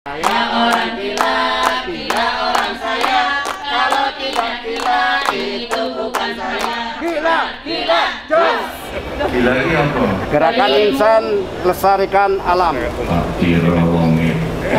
Saya orang gila, gila orang saya. Kalau tidak gila, itu bukan saya. Gila, gila, jos. Gila ini apa? Gerakan insan lestarikan alam. Pak Kira wonge.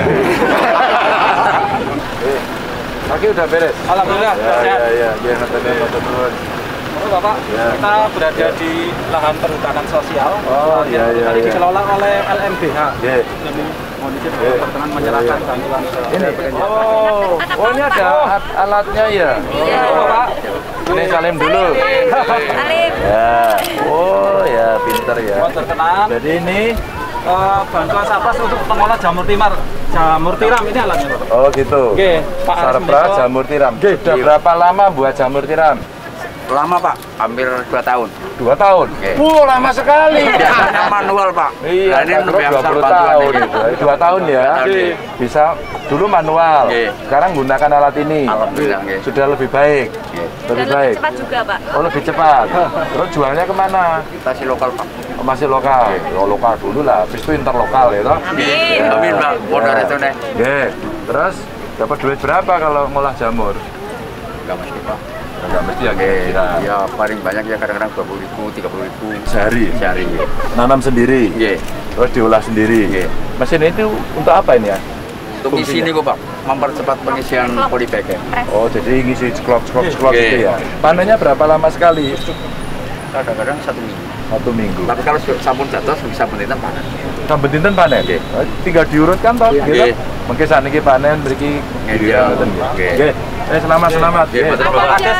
Kaki udah beres? Alhamdulillah. Ya, teman-teman. Bapak, kita berada di lahan perhutanan sosial. Oh, iya. Tadi dikelola oleh LMBH. Iya. Kondisi perkebunan menyerahkan bantuan ke Ini. Oh, ini ada alatnya ya. Iya, Bapak. Ini salim dulu. Salim. Ya. Oh, ya, pinter ya. Terkenal. Jadi ini bantuan Sarpras untuk pengolah jamur tiram ini alatnya, Bapak. oh gitu. Oke, Pak Sarpras jamur tiram. Sudah berapa lama buat jamur tiram? Lama Pak, hampir 2 tahun. 2 tahun? Oke. Lama sekali. Biasanya manual Pak. Iya, Nah, ini lebih 20 tahun. 2 tahun ya. Bisa dulu manual. Oke. Sekarang gunakan alat ini. Alhamdulillah. Oke. Sudah lebih baik. Lebih Dan baik. lebih cepat juga, Pak. Oh, lebih cepat. Terus jualnya kemana? Kita si lokal Pak. Oh, masih lokal. Oh, lokal dulu lah. Habis itu interlokal ya toh? Amin. Amin Pak, modal itu nih. Oke. Terus dapat duit berapa kalau ngolah jamur? Enggak mesti Pak. Enggak mesti ya, Oke, kira. ya paling banyak ya kadang-kadang 20.000, 30.000 Sehari. sehari. Nanam sendiri. Iya. Terus diolah sendiri. Iya. Mesin itu untuk apa ini ya? Untuk di sini kok Pak, mempercepat pengisian polybag ya. Oh, jadi ngisi ceklok Oke. gitu ya. Panennya berapa lama sekali? Kadang-kadang 1 minggu. 1 minggu. Tapi kalau sabun jatuh bisa penelitian panen. Saben dinten panen. Oke. Tinggal diurutkan toh, Oke. gitu. Mungkin saniki panen mriki Iya. Oke. Oke. Selamat. Oke, betul, Pak Kades,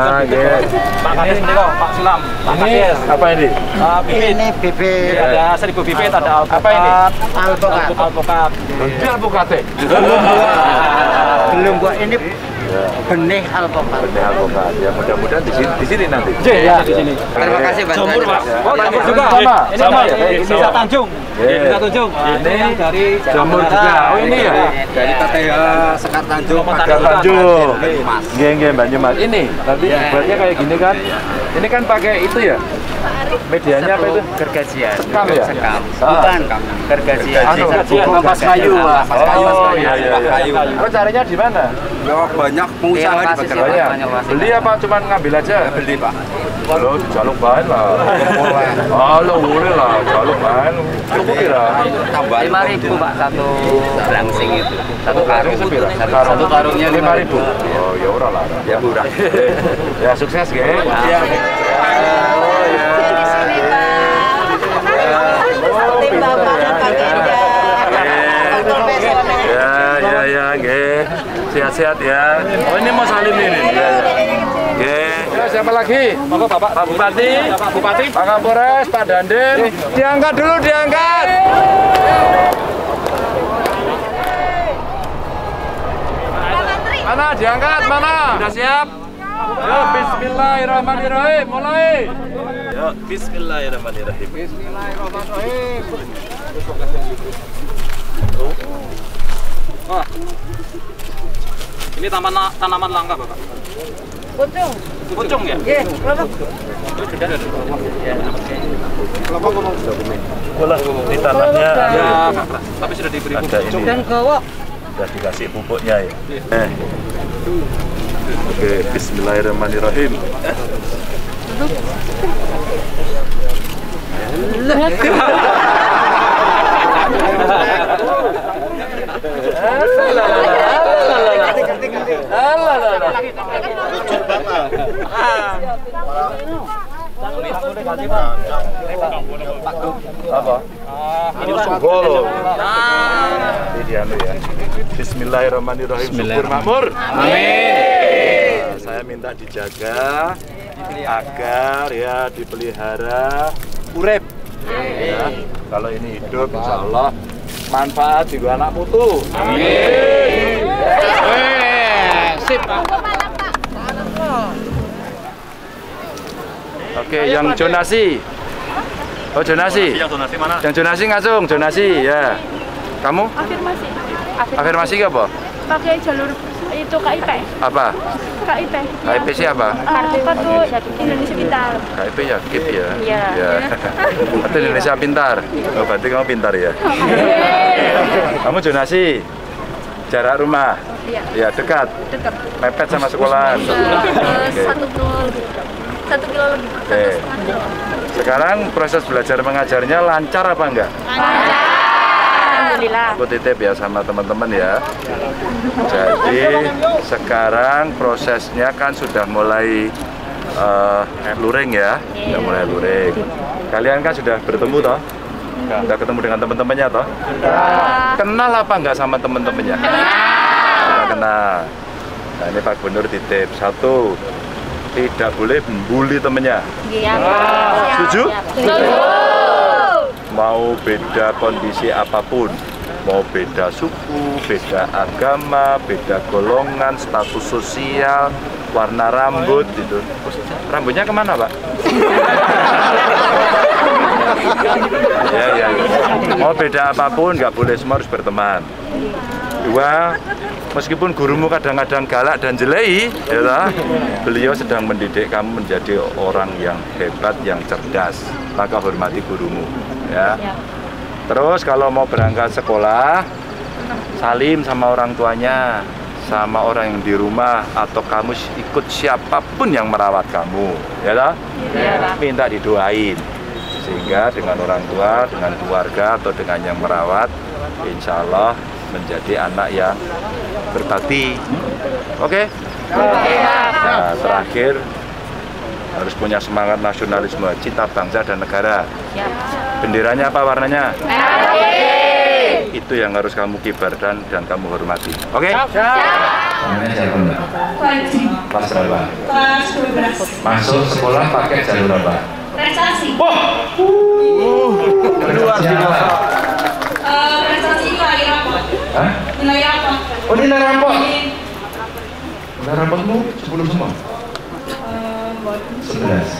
Pak Kades ini kok, Pak Sulam. Pak Ini Kades. apa ini? Ini bibit. ada 1000 bibit, ada alpukat. Apa ini? Alpukat. Ini alpukate. Belum kok, ini benih alpukat. Benih alpukat. Ya mudah-mudahan di sini nanti. Ya, di sini. Terima kasih Jamur, bantuannya Pak. Pak. Oh, jamur juga. Sama. Ini Sama dari ya? Desa Tanjung. Iya. Desa Tanjung. Ini yang dari jamur juga. Oh, ini ya? Dari KTH Sekar Tanjung, Pak. Sekar Tanjung. Banyumas. Nggih, Banyumas. Ini nanti buatnya kayak gini kan. Ini kan pakai itu ya. Medianya apa itu? Gergajian. Sekam ya? Sekam. Bukan. Gergajian. Kapas kayu. Kapas kayu. Oh, iya. Terus carinya di mana? Ya banyak pengusaha di Bagian. Beli apa cuma ngambil aja? Beli Pak. Lo jaluk bahan lah. Ah, lo boleh lah, jaluk bahan. Cukup kira. Tambah 5.000 Pak, satu langsing itu. Satu karung sepira? Satu karungnya 5.000. Oh, ya ora lah. Ya murah. Ya sukses, Ge. Iya. Oh, ya. Ya, Ge. Sehat-sehat ya. Oh, ini mau salim ini. Ge. Ya, siapa lagi? Bapak. Pak Bupati, Pak Bupati. Pak Kapolres, Pak Dandim. Diangkat dulu, diangkat. Mana diangkat, mana? Sudah siap? Ya, bismillahirrahmanirrahim, mulai. Ya, bismillahirrahmanirrahim. Bismillahirrahmanirrahim. Wah. Ini tanaman langka, Bapak. Pucung. Pucung ya? Iya, kelompok. Boleh, di tanahnya Ya, tapi sudah diberi ada pupuk. ini. Dan gowok. Sudah dikasih pupuknya ya. Oke, bismillahirrahmanirrahim. Apa? Ini sungguh. Ini dia ya. Bismillahirrahmanirrahim. Syukur makmur. Amin. Saya minta dijaga agar ya dipelihara urip. Ya, kalau ini hidup, insya Allah manfaat juga anak putu. Amin. Sip. Oke, yang zonasi. Oh, zonasi. Yang donasi mana? Yang zonasi ngasung, zonasi ya. Kamu? Afirmasi. Afirmasi apa? Pakai jalur itu KIP. Apa? KIP. KIP siapa? Kartu Indonesia Pintar. KIP ya, KIP ya. Iya. Ya. Kartu Indonesia Pintar. Oh, berarti kamu pintar ya. Kamu zonasi. Jarak rumah? Iya. Ya, dekat? Dekat. Mepet sama sekolahan? Oke. 1 kilo lebih. Oke. Sekarang proses belajar mengajarnya lancar apa enggak? Lancar. Alhamdulillah. Aku titip ya sama teman-teman ya. Jadi sekarang prosesnya kan sudah mulai luring ya, sudah mulai luring. Kalian kan sudah bertemu toh? Sudah ketemu dengan teman-temannya toh? Kenal apa enggak sama teman-temannya? Kenal. Nah ini Pak Gubernur titip, 1, tidak boleh membuli temennya. Iya. Setuju? Setuju. Mau beda kondisi apapun, mau beda suku, beda agama, beda golongan, status sosial, warna rambut gitu. Rambutnya kemana Pak? Ya. Mau beda apapun, nggak boleh, semua harus berteman. 2, meskipun gurumu kadang-kadang galak dan jelei, ya, beliau sedang mendidik kamu menjadi orang yang hebat, yang cerdas. Maka hormati gurumu, ya. Terus kalau mau berangkat sekolah, salim sama orang tuanya, sama orang yang di rumah, atau kamu ikut siapapun yang merawat kamu, ya, minta didoain. Sehingga dengan orang tua, dengan keluarga, atau dengan yang merawat, insya Allah menjadi anak yang berbakti. Oke? Nah, terakhir harus punya semangat nasionalisme, cinta bangsa dan negara. Benderanya apa warnanya? Merah. Itu yang harus kamu kibarkan dan kamu hormati. Oke? Namanya siapa Mbak? Kelas berapa? Kelas 12. Masuk sekolah pakai jalur apa? Prestasi. Prestasi apa? Prestasi nilai rapot. Hah? Nilai rapot. Oh nilai rapot? Nilai rapotmu 10 semua? 11.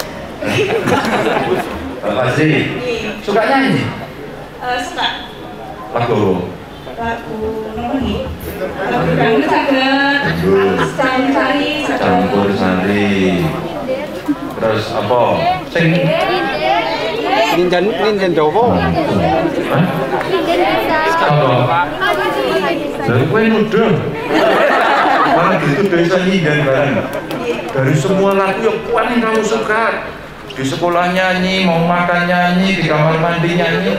Pak Fazri, suka nyanyi? Suka. Lagu? Lagu nomor lagu dangdut saged. Campur sari. Campur sari. Terus apa? Sing? Ninjan Jowo. Hah? Apa? Dari kue nuduh. Malah gitu bisa nyidan bareng. Dari semua lagu yang kuat yang kamu suka, di sekolah nyanyi, mau makan nyanyi, di kamar mandi nyanyi.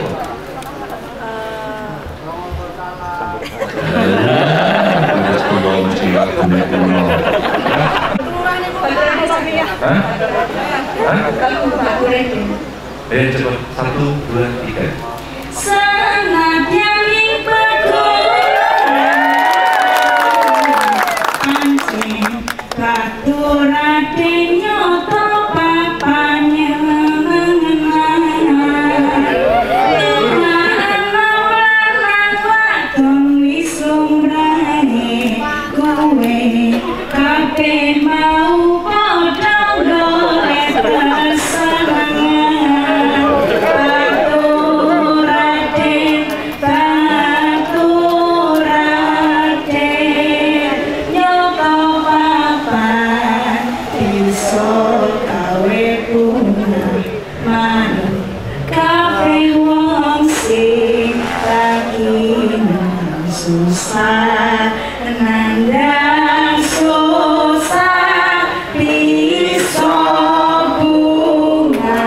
Coba 1, 2, 3. Sangat yang susah, nanda susah, pisau bunga.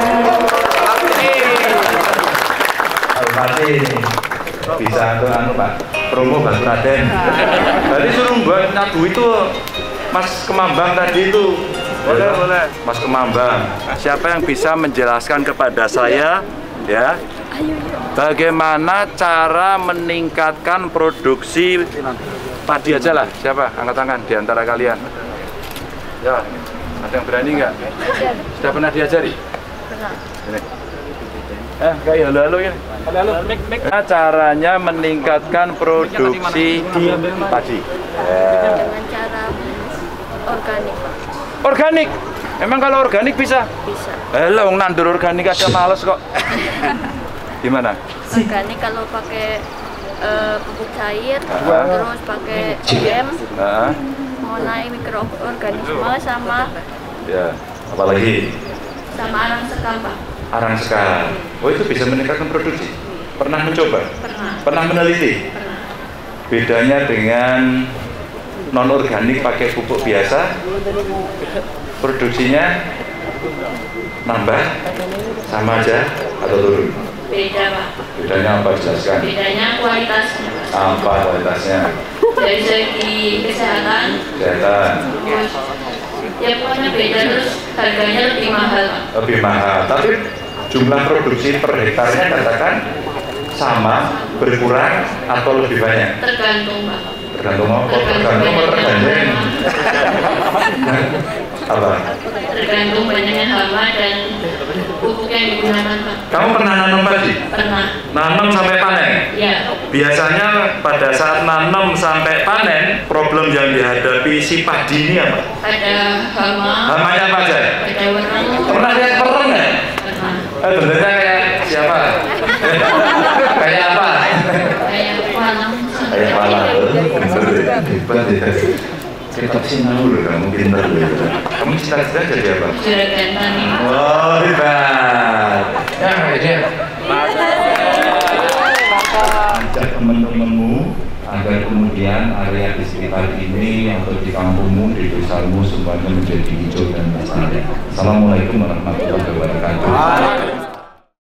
Al-Fatih bisa anu Pak, promo Batu Raden. Tadi suruh buat lagu itu Mas Kemambang tadi itu. Boleh. Mas Kemambang, siapa yang bisa menjelaskan kepada saya, ya, bagaimana cara meningkatkan produksi padi aja lah? Siapa? Angkat tangan di antara kalian. Ya, ada yang berani nggak? Sudah pernah diajari? Pernah. Ini. Kayak halo-halo ini. Nah, caranya meningkatkan produksi padi. Dengan cara organik. Organik? Emang kalau organik bisa? Bisa. Wong nandur organik aja males kok. Gimana? Organik kalau pakai pupuk cair, terus pakai OGM, mengenai mikroorganisme sama Ya, apalagi? sama arang sekam, Pak. Arang sekam. Oh, itu bisa meningkatkan produksi? Pernah mencoba? Pernah. Pernah meneliti? Pernah. Bedanya dengan non-organik pakai pupuk biasa, produksinya nambah, sama aja, atau turun? Beda, Pak. Bedanya apa, jelaskan? Bedanya kualitasnya. Apa kualitasnya? Dari segi kesehatan. Kesehatan. Terus, ya pokoknya beda, terus harganya lebih mahal, Pak. Lebih mahal, tapi jumlah produksi per hektarnya katakan sama, berkurang, atau lebih banyak? Tergantung, Pak. Tergantung apa? Tergantung apa tergandeng? Apa? Tergantung banyaknya hama dan pupuk yang digunakan, Pak. Kamu pernah nanam padi? Pernah. Nanam sampai panen? Iya. Biasanya pada saat nanam sampai panen, problem yang dihadapi si padi ini apa? Ada hama. Hamanya apa aja? Ada wereng. Pernah lihat pereng nggak? Pernah. Bentuknya kayak siapa? Kayak apa? Kayak walang. Kayak malah, hebat ya. Kita sih tahu loh, kamu pintar loh. Kamu cita-cita jadi apa? Juragan tani. Oh, hebat. Ya, dia. Ajak teman-temanmu agar kemudian area di sekitar ini atau di kampungmu, di desamu semuanya menjadi hijau dan lestari. Assalamualaikum warahmatullahi wabarakatuh.